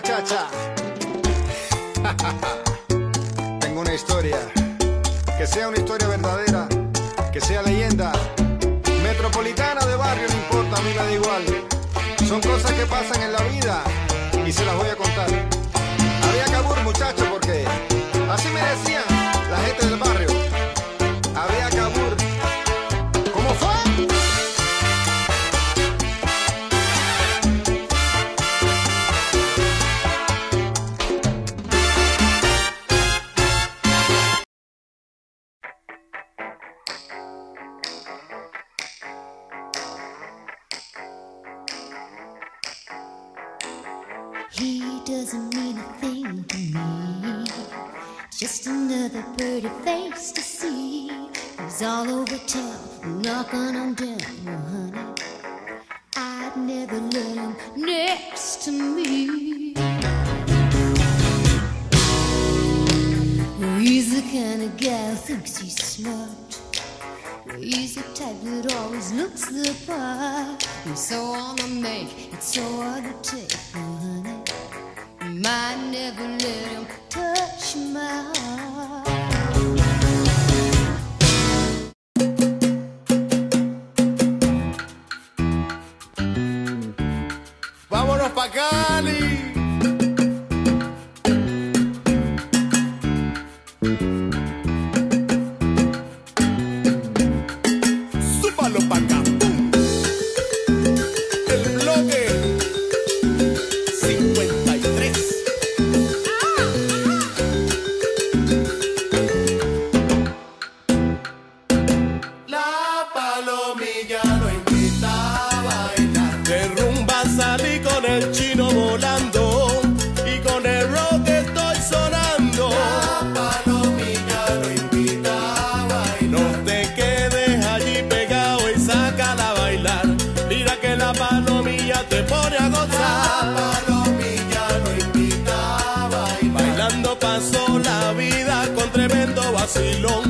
muchacha. Tengo una historia, que sea una historia verdadera, que sea leyenda, metropolitana de barrio, no importa, a mí me da igual. Son cosas que pasan en la vida y se las voy a contar. Había cabur, muchacho, porque así me decían la gente del barrio. Había cabur. ¿Cómo fue? He doesn't mean a thing to me, just another pretty face to see. He's all over town, knocking on down, honey. I'd never let him next to me. He's the kind of guy who thinks he's smart. He's the type that always looks the part. He's so on the make, it's so hard to take, honey. Might never let him touch my heart. Vámonos pa' Cali. Súbalo pa' acá. El bloque 53. La palomilla lo invita a bailar. De rumba salí con el chino volando y con el rock estoy sonando. La palomilla lo invita a bailar. No te quedes allí pegado y sácala a bailar. Mira que la palomilla te pone a gozar. La palomilla lo invita a bailar. Bailando pasó la vida con tremendo vacilón.